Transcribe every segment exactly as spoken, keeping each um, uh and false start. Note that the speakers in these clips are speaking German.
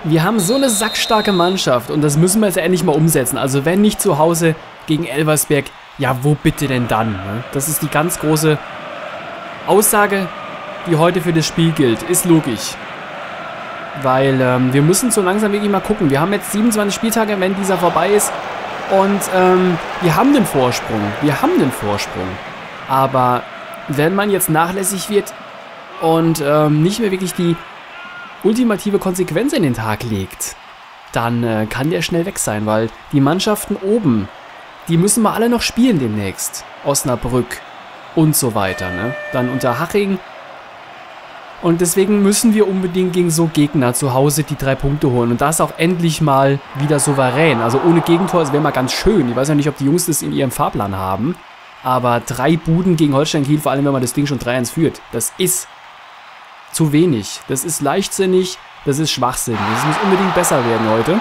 Wir haben so eine sackstarke Mannschaft und das müssen wir jetzt endlich mal umsetzen. Also wenn nicht zu Hause gegen Elversberg, ja wo bitte denn dann? Ne? Das ist die ganz große Aussage, die heute für das Spiel gilt. Ist logisch. Weil ähm, wir müssen so langsam wirklich mal gucken. Wir haben jetzt siebenundzwanzig Spieltage, wenn dieser vorbei ist. Und ähm, wir haben den Vorsprung. Wir haben den Vorsprung. Aber wenn man jetzt nachlässig wird und ähm, nicht mehr wirklich die ultimative Konsequenz in den Tag legt, dann äh, kann der schnell weg sein, weil die Mannschaften oben, die müssen wir alle noch spielen demnächst. Osnabrück und so weiter, ne? Dann Unterhaching. Und deswegen müssen wir unbedingt gegen so Gegner zu Hause die drei Punkte holen. Und das auch endlich mal wieder souverän. Also ohne Gegentor, das wäre mal ganz schön. Ich weiß ja nicht, ob die Jungs das in ihrem Fahrplan haben. Aber drei Buden gegen Holstein Kiel, vor allem wenn man das Ding schon drei eins führt, das ist zu wenig. Das ist leichtsinnig, das ist Schwachsinn. Das muss unbedingt besser werden heute.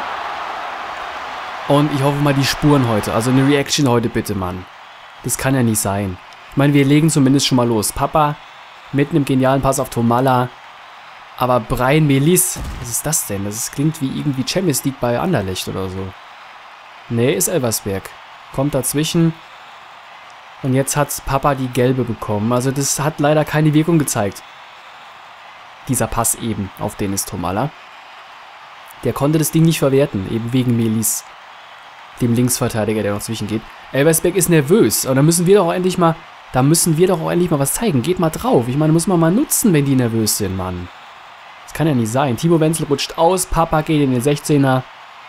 Und ich hoffe mal die Spuren heute. Also eine Reaction heute bitte, Mann. Das kann ja nicht sein. Ich meine, wir legen zumindest schon mal los. Papa mit einem genialen Pass auf Tomalla. Aber Brian Melis, was ist das denn? Das klingt wie irgendwie Champions League bei Anderlecht oder so. Nee, ist Elversberg. Kommt dazwischen. Und jetzt hat Papa die gelbe bekommen. Also das hat leider keine Wirkung gezeigt. Dieser Pass eben auf Dennis Tomalla. Der konnte das Ding nicht verwerten, eben wegen Melis, dem Linksverteidiger, der noch zwischengeht. Elversberg ist nervös, aber da müssen wir doch auch endlich mal, da müssen wir doch auch endlich mal was zeigen. Geht mal drauf. Ich meine, muss man mal nutzen, wenn die nervös sind, Mann. Das kann ja nicht sein. Timo Wenzel rutscht aus, Papa geht in den sechzehner.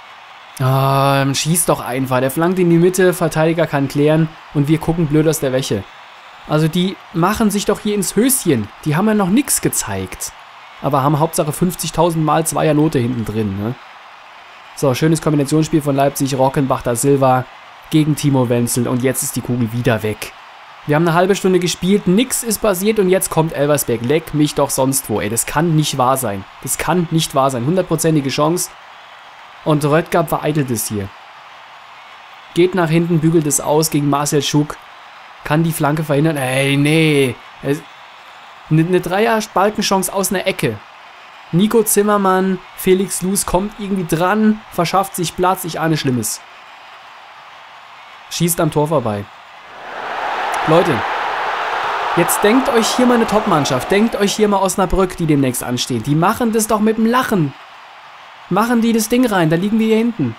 Ah, schießt doch einfach. Der flankt in die Mitte, Verteidiger kann klären und wir gucken blöd aus der Wäsche. Also die machen sich doch hier ins Höschen. Die haben ja noch nichts gezeigt. Aber haben Hauptsache fünfzigtausend Mal Zweiernote hinten drin, ne? So, schönes Kombinationsspiel von Leipzig, Rockenbach da Silva gegen Timo Wenzel und jetzt ist die Kugel wieder weg. Wir haben eine halbe Stunde gespielt, nix ist passiert und jetzt kommt Elversberg. Leck mich doch sonst wo, ey. Das kann nicht wahr sein. Das kann nicht wahr sein. Hundertprozentige Chance. Und Röttger vereitelt es hier. Geht nach hinten, bügelt es aus gegen Marcel Schuck. Kann die Flanke verhindern. Ey, nee. Es Eine Dreier-Balkenchance aus einer Ecke. Nico Zimmermann, Felix Luz kommt irgendwie dran, verschafft sich Platz, ich ahne Schlimmes. Schießt am Tor vorbei. Leute, jetzt denkt euch hier mal eine Top-Mannschaft, denkt euch hier mal Osnabrück, die demnächst anstehen. Die machen das doch mit dem Lachen. Machen die das Ding rein, da liegen wir hier hinten.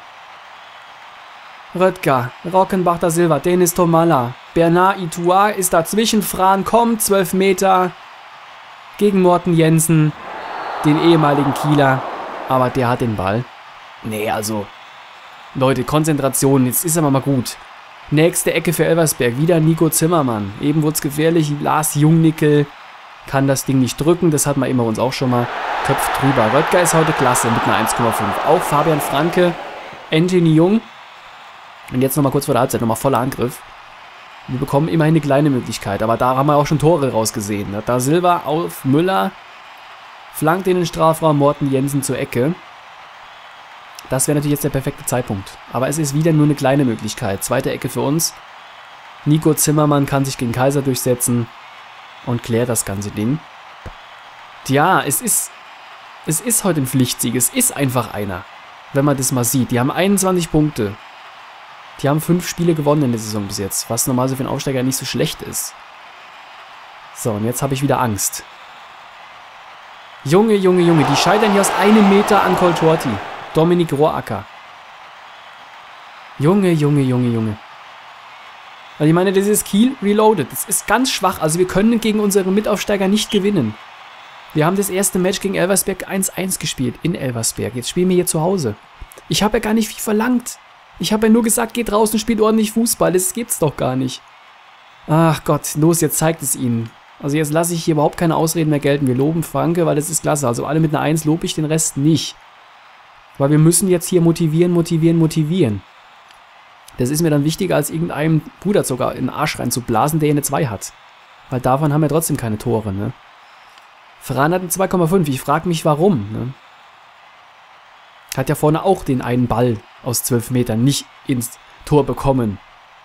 Röttger, Rockenbach da Silva, Dennis Tomalla, Bernard Itua ist dazwischen, Fran kommt, zwölf Meter. Gegen Morten Jensen, den ehemaligen Kieler, aber der hat den Ball. Nee, also, Leute, Konzentration, jetzt ist aber mal gut. Nächste Ecke für Elversberg, wieder Nico Zimmermann. Eben wurde es gefährlich, Lars Jungnickel kann das Ding nicht drücken, das hatten wir immer uns auch schon mal. Köpft drüber. Röttger ist heute klasse mit einer eins Komma fünf. Auch Fabian Franke, Anthony Jung. Und jetzt nochmal kurz vor der Halbzeit, nochmal voller Angriff. Wir bekommen immerhin eine kleine Möglichkeit, aber da haben wir auch schon Tore rausgesehen. Da Silva auf Müller, flankt in den Strafraum, Morten Jensen zur Ecke. Das wäre natürlich jetzt der perfekte Zeitpunkt. Aber es ist wieder nur eine kleine Möglichkeit. Zweite Ecke für uns. Nico Zimmermann kann sich gegen Kaiser durchsetzen und klärt das ganze Ding. Tja, es ist, es ist heute ein Pflichtsieg. Es ist einfach einer, wenn man das mal sieht. Die haben einundzwanzig Punkte. Die haben fünf Spiele gewonnen in der Saison bis jetzt, was normalerweise für einen Aufsteiger nicht so schlecht ist. So, und jetzt habe ich wieder Angst. Junge, Junge, Junge, die scheitern hier aus einem Meter an Coltorti. Dominik Rohacker. Junge, Junge, Junge, Junge. Also ich meine, das ist Kiel reloaded. Das ist ganz schwach. Also wir können gegen unsere Mitaufsteiger nicht gewinnen. Wir haben das erste Match gegen Elversberg eins eins gespielt in Elversberg. Jetzt spielen wir hier zu Hause. Ich habe ja gar nicht viel verlangt. Ich habe ja nur gesagt, geht raus und spielt ordentlich Fußball. Das gibt's doch gar nicht. Ach Gott, los, jetzt zeigt es ihnen. Also jetzt lasse ich hier überhaupt keine Ausreden mehr gelten. Wir loben Franke, weil das ist klasse. Also alle mit einer eins lobe ich, den Rest nicht. Weil wir müssen jetzt hier motivieren, motivieren, motivieren. Das ist mir dann wichtiger, als irgendeinem Bruder sogar in den Arsch reinzublasen, der eine zwei hat. Weil davon haben wir trotzdem keine Tore, ne? Fran hat eine zwei Komma fünf. Ich frage mich, warum, ne? Hat ja vorne auch den einen Ball aus zwölf Metern nicht ins Tor bekommen.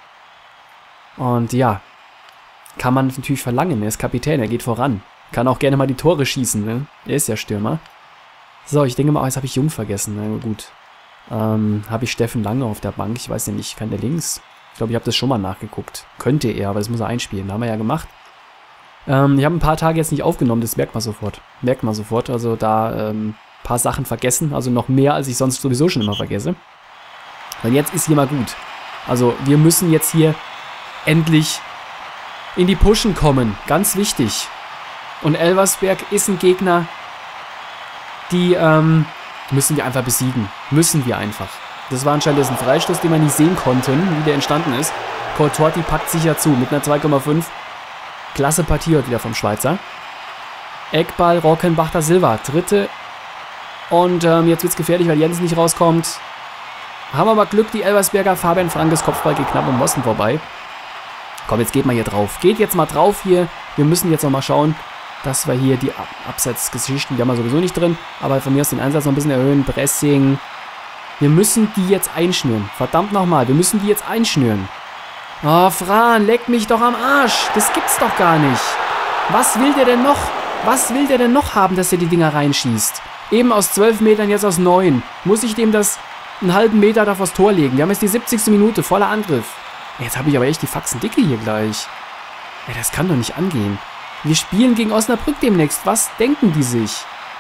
Und ja, kann man natürlich verlangen. Er ist Kapitän, er geht voran. Kann auch gerne mal die Tore schießen, ne? Er ist ja Stürmer. So, ich denke mal, oh, jetzt habe ich Jung vergessen. Na gut. Ähm, habe ich Steffen Lange auf der Bank? Ich weiß ja nicht, kann der links? Ich glaube, ich habe das schon mal nachgeguckt. Könnte er, aber das muss er einspielen. Haben wir ja gemacht. Ähm, ich habe ein paar Tage jetzt nicht aufgenommen, das merkt man sofort. Merkt man sofort. Also da ähm, ein paar Sachen vergessen. Also noch mehr, als ich sonst sowieso schon immer vergesse. Und jetzt ist hier mal gut. Also wir müssen jetzt hier endlich in die Pushen kommen. Ganz wichtig. Und Elversberg ist ein Gegner, die ähm, müssen wir einfach besiegen. Müssen wir einfach. Das war anscheinend ein Freistoß, den wir nicht sehen konnten, wie der entstanden ist. Coltorti packt sicher zu mit einer zwei Komma fünf. Klasse Partie heute wieder vom Schweizer. Eckball, Rockenbach da Silva. Dritte. Und ähm, jetzt wird es gefährlich, weil Jens nicht rauskommt. Haben wir aber Glück, die Elversberger. Fabian Frankes Kopfball geht knapp am Mosten vorbei. Komm, jetzt geht mal hier drauf. Geht jetzt mal drauf hier. Wir müssen jetzt noch mal schauen, dass wir hier die Ab Abseitsgeschichten, die haben wir sowieso nicht drin. Aber von mir aus den Einsatz noch ein bisschen erhöhen. Pressing. Wir müssen die jetzt einschnüren. Verdammt nochmal, wir müssen die jetzt einschnüren. Oh, Fran, leck mich doch am Arsch. Das gibt's doch gar nicht. Was will der denn noch? Was will der denn noch haben, dass er die Dinger reinschießt? Eben aus zwölf Metern, jetzt aus neun. Muss ich dem das einen halben Meter da vors Tor legen? Wir haben jetzt die siebzigste Minute, voller Angriff. Jetzt habe ich aber echt die Faxen dicke hier gleich. Ja, das kann doch nicht angehen. Wir spielen gegen Osnabrück demnächst. Was denken die sich?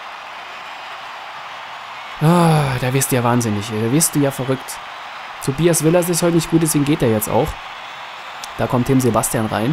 Ah, da wirst du ja wahnsinnig, ey. Da wirst du ja verrückt. Tobias Willers ist heute nicht gut, deswegen geht er jetzt auch. Da kommt Tim Sebastian rein.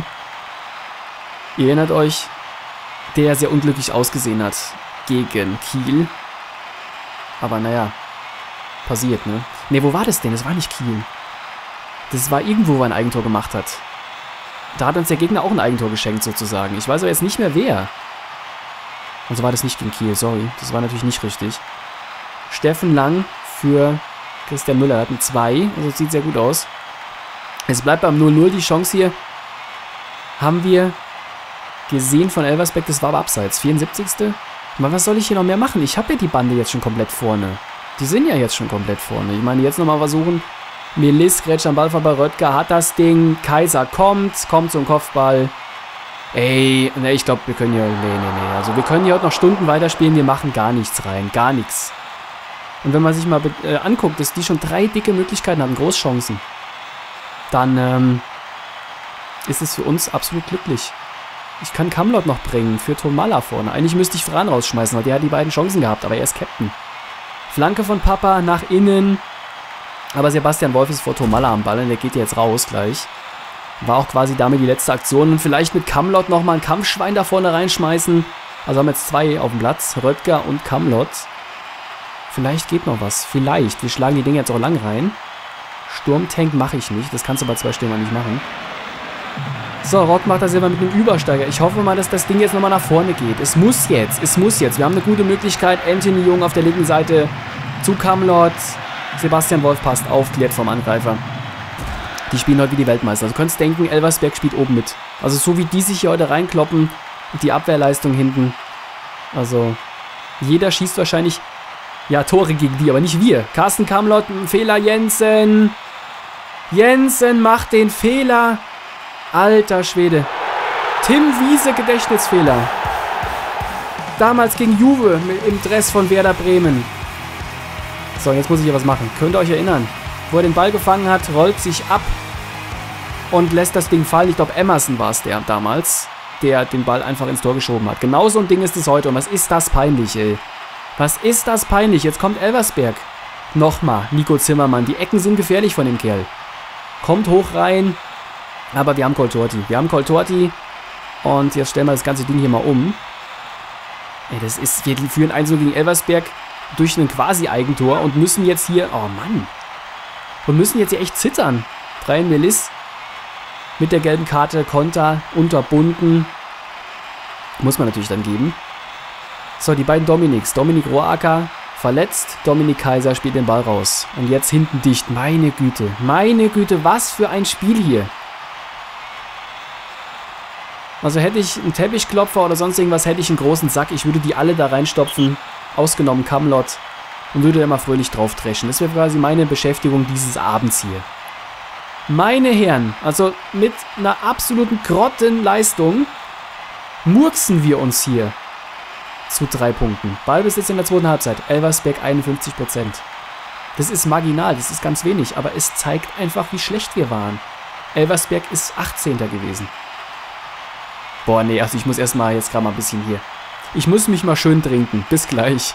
Ihr erinnert euch, der sehr unglücklich ausgesehen hat gegen Kiel. Aber naja, passiert, ne? Ne, wo war das denn? Das war nicht Kiel. Das war irgendwo, wo er ein Eigentor gemacht hat. Da hat uns der Gegner auch ein Eigentor geschenkt, sozusagen. Ich weiß aber jetzt nicht mehr, wer. Also war das nicht gegen Kiel, sorry. Das war natürlich nicht richtig. Steffen Lang für Christian Müller hat ein zwei. Also sieht sehr gut aus. Es bleibt beim null null. Die Chance hier haben wir gesehen von Elversberg. Das war aber abseits. vierundsiebzigste Aber was soll ich hier noch mehr machen? Ich habe ja die Bande jetzt schon komplett vorne. Die sind ja jetzt schon komplett vorne. Ich meine, jetzt nochmal versuchen. Melis, grätscht am Ball vorbei. Röttger hat das Ding. Kaiser kommt. Kommt zum Kopfball. Ey, ne, ich glaube, wir können hier... Nee, nee, nee. Also wir können hier heute noch Stunden weiterspielen. Wir machen gar nichts rein. Gar nichts. Und wenn man sich mal äh, anguckt, dass die schon drei dicke Möglichkeiten hatten, Großchancen, dann ähm, ist es für uns absolut glücklich. Ich kann Kamlot noch bringen für Tomalla vorne. Eigentlich müsste ich Fran rausschmeißen, weil der hat die beiden Chancen gehabt, aber er ist Captain. Flanke von Papa nach innen. Aber Sebastian Wolf ist vor Tomalla am Ball und der geht jetzt raus gleich. War auch quasi damit die letzte Aktion. Und vielleicht mit Kamlot nochmal ein Kampfschwein da vorne reinschmeißen. Also haben wir jetzt zwei auf dem Platz. Röttger und Kamlot. Vielleicht geht noch was. Vielleicht. Wir schlagen die Dinge jetzt auch lang rein. Sturmtank mache ich nicht. Das kannst du bei zwei Stürmern nicht machen. So, Rock macht das immer mit einem Übersteiger. Ich hoffe mal, dass das Ding jetzt nochmal nach vorne geht. Es muss jetzt. Es muss jetzt. Wir haben eine gute Möglichkeit. Anthony Jung auf der linken Seite zu Kamlot. Sebastian Wolf passt auf. Klärt vom Angreifer. Die spielen heute wie die Weltmeister. Also du könntest denken, Elversberg spielt oben mit. Also so wie die sich hier heute reinkloppen. Die Abwehrleistung hinten. Also jeder schießt wahrscheinlich... Ja, Tore gegen die, aber nicht wir. Carsten Kamlot, Fehler, Jensen. Jensen macht den Fehler. Alter Schwede. Tim Wiese, Gedächtnisfehler. Damals gegen Juve im Dress von Werder Bremen. So, jetzt muss ich hier was machen. Könnt ihr euch erinnern? Wo er den Ball gefangen hat, rollt sich ab und lässt das Ding fallen. Ich glaube, Emerson war es der damals, der den Ball einfach ins Tor geschoben hat. Genau so ein Ding ist es heute. Und was ist das peinlich, ey? Was ist das peinlich? Jetzt kommt Elversberg. Nochmal, Nico Zimmermann. Die Ecken sind gefährlich von dem Kerl. Kommt hoch rein. Aber wir haben Coltorti. Wir haben Coltorti. Und jetzt stellen wir das ganze Ding hier mal um. Ey, das ist... Wir führen eins null gegen Elversberg durch ein Quasi-Eigentor und müssen jetzt hier... Oh Mann. Und müssen jetzt hier echt zittern. Brian Melis mit der gelben Karte. Konter unterbunden. Muss man natürlich dann geben. So, die beiden Dominiks. Dominik Roacker verletzt. Dominik Kaiser spielt den Ball raus. Und jetzt hinten dicht. Meine Güte. Meine Güte, was für ein Spiel hier. Also hätte ich einen Teppichklopfer oder sonst irgendwas, hätte ich einen großen Sack. Ich würde die alle da reinstopfen. Ausgenommen Kamlot. Und würde da mal fröhlich drauf dreschen. Das wäre quasi meine Beschäftigung dieses Abends hier. Meine Herren, also mit einer absoluten Grottenleistung murksen wir uns hier zu drei Punkten. Ballbesitz in der zweiten Halbzeit. Elversberg einundfünfzig Prozent. Das ist marginal, das ist ganz wenig, aber es zeigt einfach, wie schlecht wir waren. Elversberg ist achtzehnter gewesen. Boah, nee, also ich muss erstmal jetzt gerade mal ein bisschen hier. Ich muss mich mal schön trinken. Bis gleich.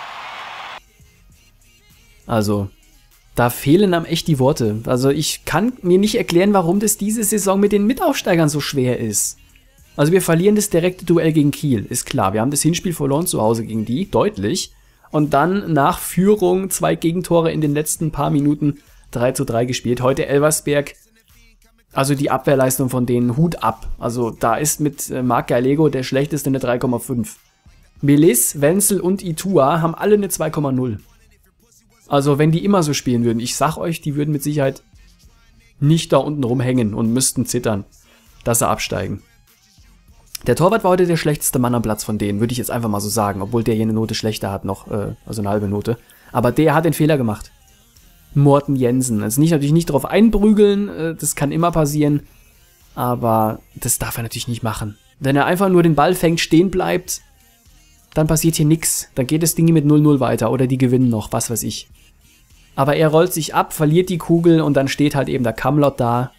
Also, da fehlen einem echt die Worte. Also ich kann mir nicht erklären, warum das diese Saison mit den Mitaufsteigern so schwer ist. Also wir verlieren das direkte Duell gegen Kiel, ist klar. Wir haben das Hinspiel verloren zu Hause gegen die, deutlich. Und dann nach Führung zwei Gegentore in den letzten paar Minuten drei zu drei gespielt. Heute Elversberg, also die Abwehrleistung von denen, Hut ab. Also da ist mit Marc Gallego der schlechteste eine drei Komma fünf. Melis, Wenzel und Itua haben alle eine zwei Komma null. Also wenn die immer so spielen würden, ich sag euch, die würden mit Sicherheit nicht da unten rumhängen und müssten zittern, dass sie absteigen. Der Torwart war heute der schlechteste Mann am Platz von denen, würde ich jetzt einfach mal so sagen, obwohl der hier eine Note schlechter hat noch, äh, also eine halbe Note. Aber der hat den Fehler gemacht. Morten Jensen. Also nicht natürlich nicht drauf einprügeln, äh, das kann immer passieren, aber das darf er natürlich nicht machen. Wenn er einfach nur den Ball fängt, stehen bleibt, dann passiert hier nichts. Dann geht das Ding mit null null weiter oder die gewinnen noch, was weiß ich. Aber er rollt sich ab, verliert die Kugel und dann steht halt eben der Kamlot da.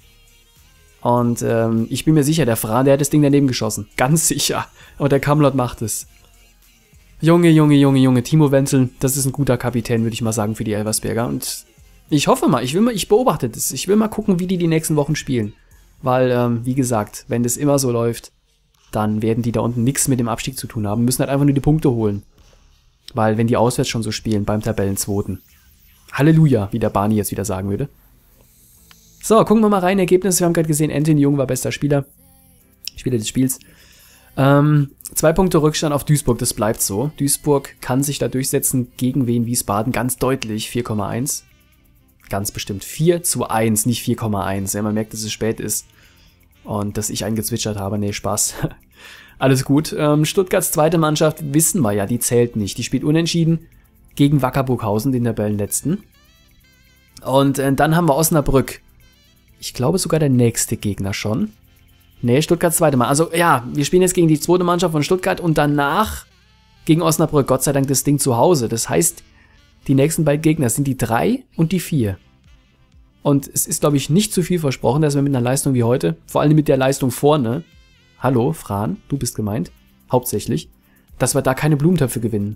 Und ähm, ich bin mir sicher, der Fran, der hat das Ding daneben geschossen. Ganz sicher. Und der Kamlot macht es. Junge, Junge, Junge, Junge. Timo Wenzel, das ist ein guter Kapitän, würde ich mal sagen, für die Elversberger. Und ich hoffe mal, ich will mal, ich beobachte das. Ich will mal gucken, wie die die nächsten Wochen spielen. Weil, ähm, wie gesagt, wenn das immer so läuft, dann werden die da unten nichts mit dem Abstieg zu tun haben. Müssen halt einfach nur die Punkte holen. Weil, wenn die auswärts schon so spielen, beim Tabellenzweiten. Halleluja, wie der Barney jetzt wieder sagen würde. So, gucken wir mal rein. Ergebnisse, wir haben gerade gesehen, Anthony Jung war bester Spieler. Spieler des Spiels. Ähm, zwei Punkte Rückstand auf Duisburg, das bleibt so. Duisburg kann sich da durchsetzen gegen Wien Wiesbaden, ganz deutlich, vier Komma eins. Ganz bestimmt vier zu eins, nicht vier Komma eins. Ja, man merkt, dass es spät ist. Und dass ich eingezwitschert habe, nee, Spaß. Alles gut. Ähm, Stuttgarts zweite Mannschaft, wissen wir ja, die zählt nicht. Die spielt unentschieden gegen Wacker Burghausen, den Tabellenletzten. Und äh, dann haben wir Osnabrück. Ich glaube sogar der nächste Gegner schon. Nee, Stuttgarts zweite Mannschaft. Also ja, wir spielen jetzt gegen die zweite Mannschaft von Stuttgart und danach gegen Osnabrück. Gott sei Dank das Ding zu Hause. Das heißt, die nächsten beiden Gegner sind die drei und die vier. Und es ist, glaube ich, nicht zu viel versprochen, dass wir mit einer Leistung wie heute, vor allem mit der Leistung vorne, hallo, Fran, du bist gemeint, hauptsächlich, dass wir da keine Blumentöpfe gewinnen.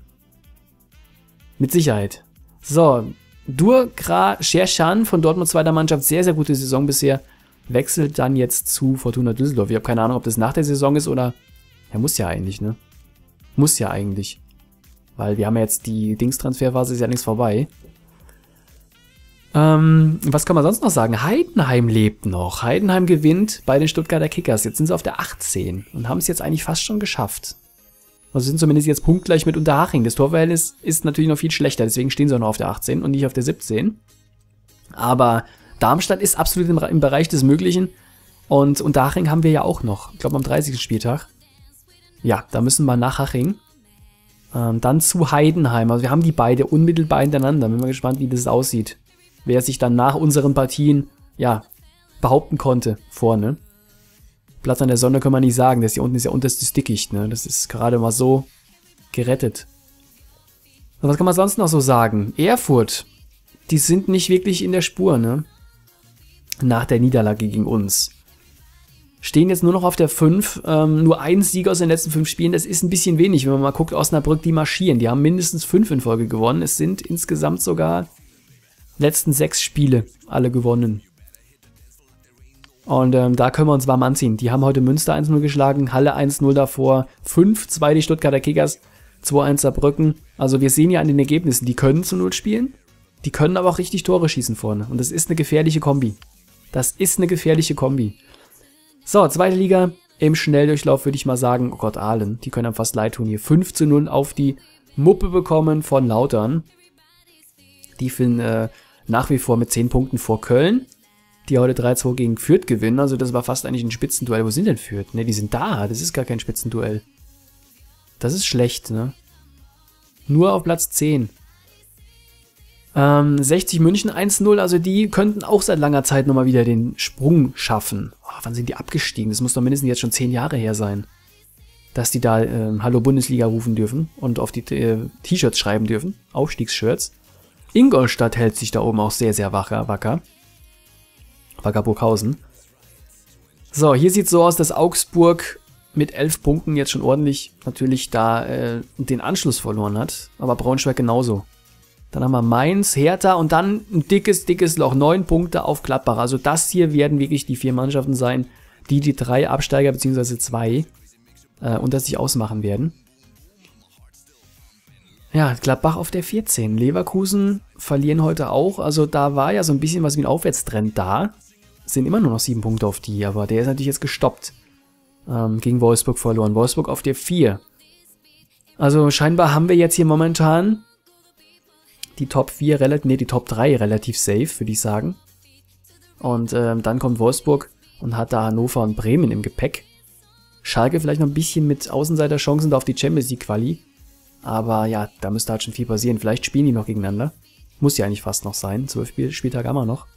Mit Sicherheit. So, Durkra Sherchan von Dortmund zweiter Mannschaft, sehr, sehr gute Saison bisher, wechselt dann jetzt zu Fortuna Düsseldorf. Ich habe keine Ahnung, ob das nach der Saison ist oder, ja, muss ja eigentlich, ne? Muss ja eigentlich. Weil wir haben ja jetzt die Dingstransferphase, ist ja längst vorbei. Ähm, was kann man sonst noch sagen? Heidenheim lebt noch. Heidenheim gewinnt bei den Stuttgarter Kickers. Jetzt sind sie auf der achtzehn und haben es jetzt eigentlich fast schon geschafft. Also sind zumindest jetzt punktgleich mit Unterhaching. Das Torverhältnis ist natürlich noch viel schlechter, deswegen stehen sie auch noch auf der achtzehn und nicht auf der siebzehn. Aber Darmstadt ist absolut im, im Bereich des Möglichen und Unterhaching haben wir ja auch noch. Ich glaube am dreißigsten Spieltag. Ja, da müssen wir nach Haching. Ähm, dann zu Heidenheim. Also wir haben die beide unmittelbar hintereinander. Bin mal gespannt, wie das aussieht. Wer sich dann nach unseren Partien, ja, behaupten konnte vorne. Platz an der Sonne kann man nicht sagen, das hier unten ist ja unterstes Dickicht, ne? Das ist gerade mal so gerettet. Und was kann man sonst noch so sagen? Erfurt, die sind nicht wirklich in der Spur, ne? Nach der Niederlage gegen uns. Stehen jetzt nur noch auf der fünf, ähm, nur ein Sieg aus den letzten fünf Spielen, das ist ein bisschen wenig, wenn man mal guckt, Osnabrück, die marschieren. Die haben mindestens fünf in Folge gewonnen, es sind insgesamt sogar letzten sechs Spiele alle gewonnen. Und ähm, da können wir uns warm anziehen. Die haben heute Münster eins null geschlagen, Halle eins null davor, fünf zwei die Stuttgarter Kickers, zwei eins Saarbrücken. Also wir sehen ja an den Ergebnissen, die können zu null spielen, die können aber auch richtig Tore schießen vorne. Und das ist eine gefährliche Kombi. Das ist eine gefährliche Kombi. So, zweite Liga, im Schnelldurchlauf würde ich mal sagen, oh Gott, Aalen, die können einem fast leid tun hier. fünf zu null auf die Muppe bekommen von Lautern. Die finden äh, nach wie vor mit zehn Punkten vor Köln, die heute drei zwei gegen Fürth gewinnen. Also das war fast eigentlich ein Spitzenduell. Wo sind denn Fürth? Ne, die sind da. Das ist gar kein Spitzenduell. Das ist schlecht, ne? Nur auf Platz zehn. Ähm, sechzig München eins null. Also die könnten auch seit langer Zeit nochmal wieder den Sprung schaffen. Oh, wann sind die abgestiegen? Das muss doch mindestens jetzt schon zehn Jahre her sein. dass die da äh, Hallo Bundesliga rufen dürfen und auf die äh, T-Shirts schreiben dürfen, Aufstiegsshirts. Ingolstadt hält sich da oben auch sehr, sehr wacker, wacker. Wacker Burghausen. So, hier sieht es so aus, dass Augsburg mit elf Punkten jetzt schon ordentlich natürlich da äh, den Anschluss verloren hat, aber Braunschweig genauso. Dann haben wir Mainz, Hertha und dann ein dickes, dickes Loch, neun Punkte auf Gladbach. Also das hier werden wirklich die vier Mannschaften sein, die die drei Absteiger bzw. zwei äh, unter sich ausmachen werden. Ja, Gladbach auf der vierzehn. Leverkusen verlieren heute auch. Also da war ja so ein bisschen was wie ein Aufwärtstrend da. Es sind immer nur noch sieben Punkte auf die, aber der ist natürlich jetzt gestoppt. Ähm, gegen Wolfsburg verloren. Wolfsburg auf der vier. Also scheinbar haben wir jetzt hier momentan die Top vier, relativ, nee, die Top drei relativ safe, würde ich sagen. Und ähm, dann kommt Wolfsburg und hat da Hannover und Bremen im Gepäck. Schalke vielleicht noch ein bisschen mit Außenseiterchancen da auf die Champions League Quali. Aber ja, da müsste halt schon viel passieren. Vielleicht spielen die noch gegeneinander. Muss ja eigentlich fast noch sein. Zwölf Spiel Spieltage haben wir noch.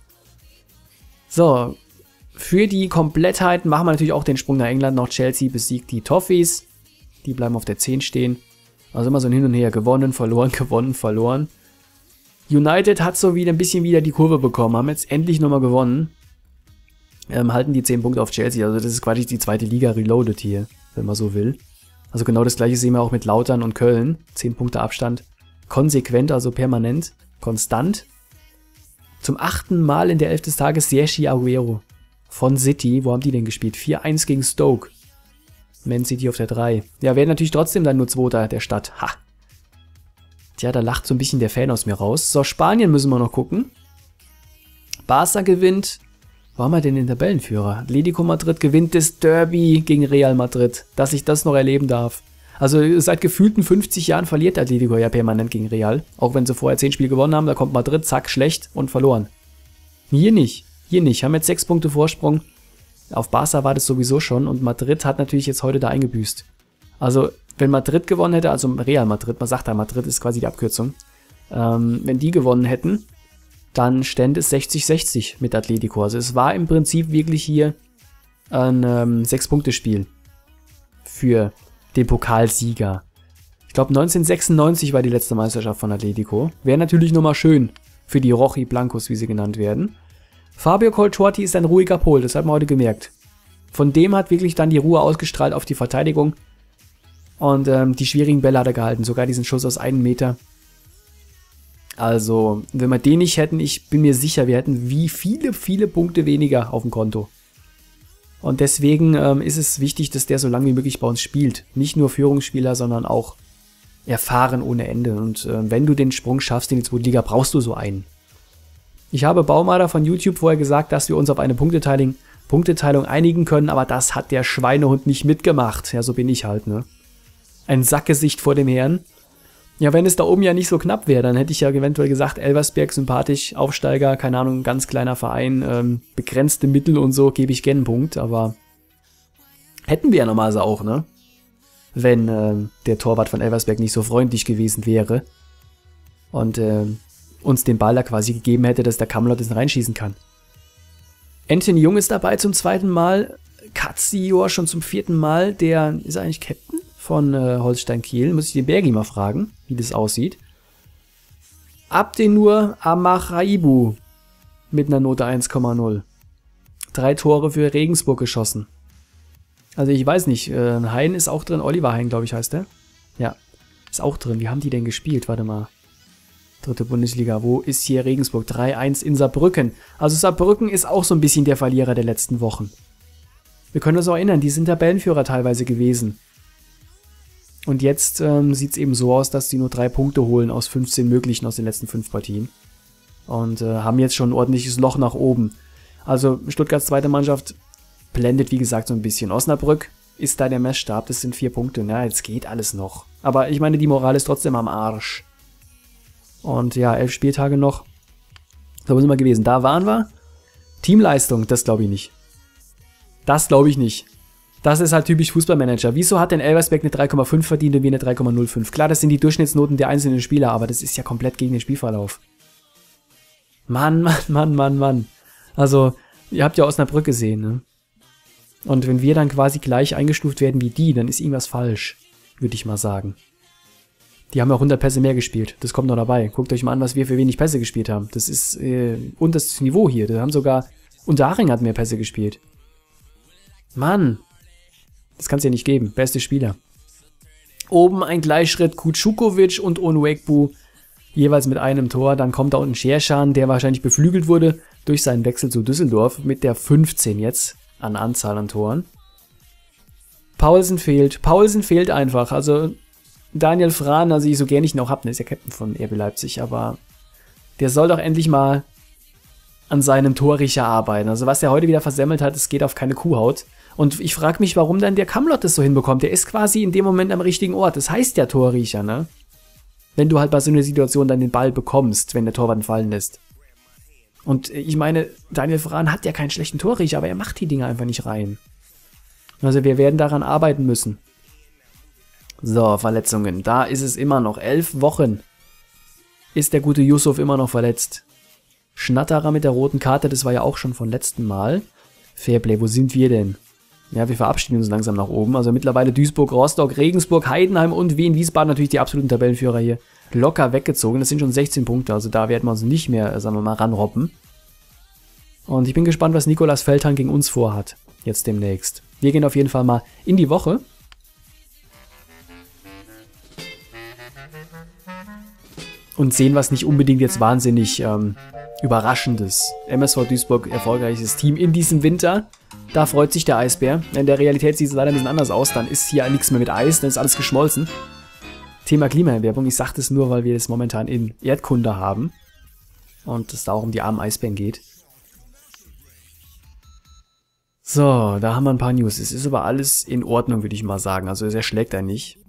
So, für die Komplettheit machen wir natürlich auch den Sprung nach England noch. Chelsea besiegt die Toffees. Die bleiben auf der zehn stehen. Also immer so ein Hin und Her. Gewonnen, verloren, gewonnen, verloren. United hat so wieder ein bisschen wieder die Kurve bekommen. Haben jetzt endlich nochmal gewonnen. Ähm, halten die zehn Punkte auf Chelsea. Also das ist quasi die zweite Liga reloaded hier, wenn man so will. Also genau das gleiche sehen wir auch mit Lautern und Köln. zehn Punkte Abstand. Konsequent, also permanent. Konstant. Zum achten Mal in der Elf des Tages Sergi Aguero. Von City. Wo haben die denn gespielt? vier eins gegen Stoke. Man City auf der drei. Ja, werden natürlich trotzdem dann nur Zweiter der Stadt. Ha! Tja, da lacht so ein bisschen der Fan aus mir raus. So, Spanien müssen wir noch gucken. Barca gewinnt. Wo haben wir denn den Tabellenführer? Atletico Madrid gewinnt das Derby gegen Real Madrid. Dass ich das noch erleben darf. Also seit gefühlten fünfzig Jahren verliert Atletico ja permanent gegen Real. Auch wenn sie vorher zehn Spiele gewonnen haben, da kommt Madrid, zack, schlecht und verloren. Hier nicht. Hier nicht. Haben jetzt sechs Punkte Vorsprung. Auf Barca war das sowieso schon. Und Madrid hat natürlich jetzt heute da eingebüßt. Also wenn Madrid gewonnen hätte, also Real Madrid, man sagt da, Madrid ist quasi die Abkürzung. Ähm, wenn die gewonnen hätten, dann stände es sechzig sechzig mit Atletico. Also es war im Prinzip wirklich hier ein ähm, sechs-Punkte-Spiel für den Pokalsieger. Ich glaube neunzehnhundertsechsundneunzig war die letzte Meisterschaft von Atletico. Wäre natürlich nochmal schön für die Rochi Blancos, wie sie genannt werden. Fabio Coltuotti ist ein ruhiger Pol, das hat man heute gemerkt. Von dem hat wirklich dann die Ruhe ausgestrahlt auf die Verteidigung. Und ähm, die schwierigen Bälle hat er gehalten, sogar diesen Schuss aus einem Meter. Also, wenn wir den nicht hätten, ich bin mir sicher, wir hätten wie viele, viele Punkte weniger auf dem Konto. Und deswegen ähm, ist es wichtig, dass der so lange wie möglich bei uns spielt. Nicht nur Führungsspieler, sondern auch erfahren ohne Ende. Und äh, wenn du den Sprung schaffst in die zweite Liga, brauchst du so einen. Ich habe Baumader von YouTube vorher gesagt, dass wir uns auf eine Punkteteilung, Punkteteilung einigen können, aber das hat der Schweinehund nicht mitgemacht. Ja, so bin ich halt, ne? Ein Sackgesicht vor dem Herrn. Ja, wenn es da oben ja nicht so knapp wäre, dann hätte ich ja eventuell gesagt, Elversberg sympathisch, Aufsteiger, keine Ahnung, ganz kleiner Verein, ähm, begrenzte Mittel und so, gebe ich gerne einen Punkt, aber hätten wir ja normalerweise auch, ne? Wenn äh, der Torwart von Elversberg nicht so freundlich gewesen wäre und äh, uns den Ball da quasi gegeben hätte, dass der Kamelot das reinschießen kann. Anthony Jung ist dabei zum zweiten Mal, Katzior schon zum vierten Mal, der ist eigentlich Captain von äh, Holstein Kiel. Muss ich den Bergi mal fragen, wie das aussieht. Abdenur Amachaibu mit einer Note eins Komma null. Drei Tore für Regensburg geschossen. Also ich weiß nicht, äh, Hein ist auch drin. Oliver Hein, glaube ich, heißt der. Ja, ist auch drin. Wie haben die denn gespielt? Warte mal. Dritte Bundesliga. Wo ist hier Regensburg? drei eins in Saarbrücken. Also Saarbrücken ist auch so ein bisschen der Verlierer der letzten Wochen. Wir können uns auch erinnern, die sind Tabellenführer teilweise gewesen. Und jetzt ähm, sieht es eben so aus, dass sie nur drei Punkte holen aus fünfzehn möglichen aus den letzten fünf Partien. Und äh, haben jetzt schon ein ordentliches Loch nach oben. Also Stuttgarts zweite Mannschaft blendet, wie gesagt, so ein bisschen. Osnabrück ist da der Messstab, das sind vier Punkte. Na, jetzt geht alles noch. Aber ich meine, die Moral ist trotzdem am Arsch. Und ja, elf Spieltage noch. So sind wir gewesen. Da waren wir. Teamleistung, das glaube ich nicht. Das glaube ich nicht. Das ist halt typisch Fußballmanager. Wieso hat denn Elversberg eine drei Komma fünf verdient und wir eine drei Komma null fünf? Klar, das sind die Durchschnittsnoten der einzelnen Spieler, aber das ist ja komplett gegen den Spielverlauf. Mann, Mann, Mann, Mann, Mann. Also, ihr habt ja Osnabrück gesehen, ne? Und wenn wir dann quasi gleich eingestuft werden wie die, dann ist irgendwas falsch, würde ich mal sagen. Die haben ja hundert Pässe mehr gespielt. Das kommt noch dabei. Guckt euch mal an, was wir für wenig Pässe gespielt haben. Das ist äh, unterstes Niveau hier. Da haben sogar Unterhaching hat mehr Pässe gespielt. Mann. Das kann es ja nicht geben. Beste Spieler. Oben ein Gleichschritt. Kutschukovic und Onwegbu. Jeweils mit einem Tor. Dann kommt da unten Scherschan, der wahrscheinlich beflügelt wurde durch seinen Wechsel zu Düsseldorf. Mit der fünfzehn jetzt an Anzahl an Toren. Paulsen fehlt. Paulsen fehlt einfach. Also Daniel Frahn, also ich so gern ich ihn auch hab, der ist ja Captain von R B Leipzig, aber der soll doch endlich mal an seinem Torriecher arbeiten. Also was er heute wieder versemmelt hat, es geht auf keine Kuhhaut. Und ich frage mich, warum dann der Kamlott das so hinbekommt. Der ist quasi in dem Moment am richtigen Ort. Das heißt ja Torriecher, ne? Wenn du halt bei so einer Situation dann den Ball bekommst, wenn der Torwart fallen lässt. Und ich meine, Daniel Frahn hat ja keinen schlechten Torriecher, aber er macht die Dinge einfach nicht rein. Also wir werden daran arbeiten müssen. So, Verletzungen. Da ist es immer noch. Elf Wochen ist der gute Yusuf immer noch verletzt. Schnatterer mit der roten Karte, das war ja auch schon von letzten Mal. Fairplay, wo sind wir denn? Ja, wir verabschieden uns langsam nach oben. Also mittlerweile Duisburg, Rostock, Regensburg, Heidenheim und Wien, Wiesbaden, natürlich die absoluten Tabellenführer hier, locker weggezogen. Das sind schon sechzehn Punkte, also da werden wir uns nicht mehr, sagen wir mal, ranroppen. Und ich bin gespannt, was Nicolas Feldhahn gegen uns vorhat, jetzt demnächst. Wir gehen auf jeden Fall mal in die Woche. Und sehen was nicht unbedingt jetzt wahnsinnig ähm, Überraschendes. M S V Duisburg, erfolgreiches Team in diesem Winter. Da freut sich der Eisbär. In der Realität sieht es leider ein bisschen anders aus. Dann ist hier nichts mehr mit Eis, dann ist alles geschmolzen. Thema Klimaerwärmung. Ich sage das nur, weil wir das momentan in Erdkunde haben. Und es da auch um die armen Eisbären geht. So, da haben wir ein paar News. Es ist aber alles in Ordnung, würde ich mal sagen. Also es erschlägt einen nicht.